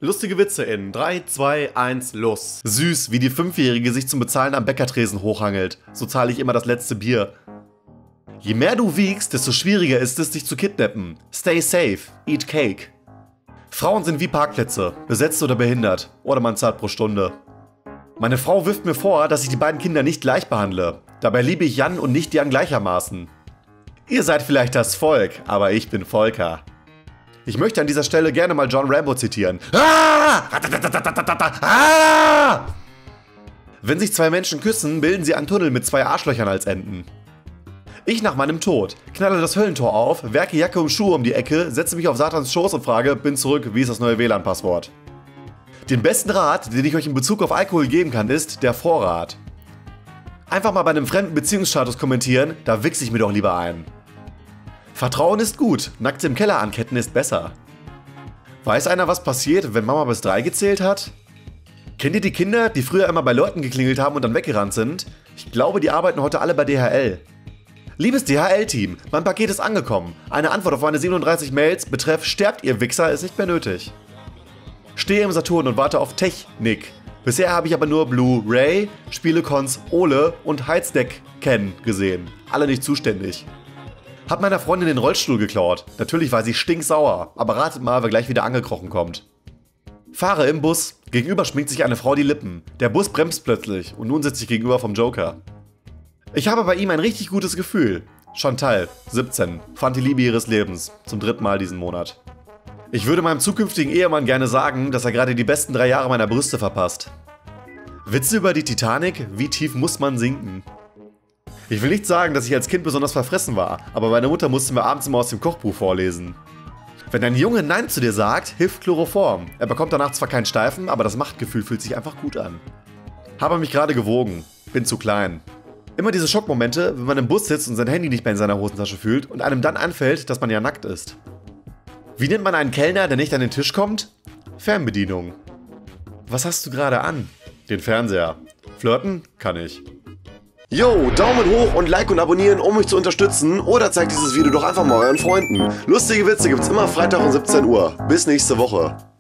Lustige Witze in 3, 2, 1, los. Süß, wie die Fünfjährige sich zum Bezahlen am Bäckertresen hochhangelt. So zahle ich immer das letzte Bier. Je mehr du wiegst, desto schwieriger ist es, dich zu kidnappen. Stay safe, eat cake. Frauen sind wie Parkplätze, besetzt oder behindert. Oder man zahlt pro Stunde. Meine Frau wirft mir vor, dass ich die beiden Kinder nicht gleich behandle. Dabei liebe ich Jan und nicht Jan gleichermaßen. Ihr seid vielleicht das Volk, aber ich bin Volker. Ich möchte an dieser Stelle gerne mal John Rambo zitieren. Wenn sich zwei Menschen küssen, bilden sie einen Tunnel mit zwei Arschlöchern als Enden. Ich nach meinem Tod knalle das Höllentor auf, werke Jacke und Schuhe um die Ecke, setze mich auf Satans Schoß und frage, bin zurück, wie ist das neue WLAN-Passwort? Den besten Rat, den ich euch in Bezug auf Alkohol geben kann, ist der Vorrat. Einfach mal bei einem fremden Beziehungsstatus kommentieren, da wichse ich mir doch lieber ein. Vertrauen ist gut, nackt im Keller anketten ist besser. Weiß einer, was passiert, wenn Mama bis 3 gezählt hat? Kennt ihr die Kinder, die früher immer bei Leuten geklingelt haben und dann weggerannt sind? Ich glaube, die arbeiten heute alle bei DHL. Liebes DHL-Team, mein Paket ist angekommen. Eine Antwort auf meine 37 Mails betreff "Sterbt ihr Wichser" ist nicht mehr nötig. Stehe im Saturn und warte auf Technik. Bisher habe ich aber nur Blu-ray, Spielecons Ole und Heizdeck Ken gesehen. Alle nicht zuständig. Hab meiner Freundin den Rollstuhl geklaut. Natürlich war sie stinksauer, aber ratet mal, wer gleich wieder angekrochen kommt. Fahre im Bus. Gegenüber schminkt sich eine Frau die Lippen. Der Bus bremst plötzlich und nun sitze ich gegenüber vom Joker. Ich habe bei ihm ein richtig gutes Gefühl. Chantal, 17, fand die Liebe ihres Lebens. Zum 3. Mal diesen Monat. Ich würde meinem zukünftigen Ehemann gerne sagen, dass er gerade die besten 3 Jahre meiner Brüste verpasst. Witze über die Titanic? Wie tief muss man sinken? Ich will nicht sagen, dass ich als Kind besonders verfressen war, aber meine Mutter musste mir abends immer aus dem Kochbuch vorlesen. Wenn ein Junge Nein zu dir sagt, hilft Chloroform. Er bekommt danach zwar keinen Steifen, aber das Machtgefühl fühlt sich einfach gut an. Habe mich gerade gewogen. Bin zu klein. Immer diese Schockmomente, wenn man im Bus sitzt und sein Handy nicht mehr in seiner Hosentasche fühlt und einem dann anfällt, dass man ja nackt ist. Wie nennt man einen Kellner, der nicht an den Tisch kommt? Fernbedienung. Was hast du gerade an? Den Fernseher. Flirten? Kann ich. Yo, Daumen hoch und Like und abonnieren, um mich zu unterstützen, oder zeigt dieses Video doch einfach mal euren Freunden. Lustige Witze gibt's immer Freitag um 17 Uhr. Bis nächste Woche.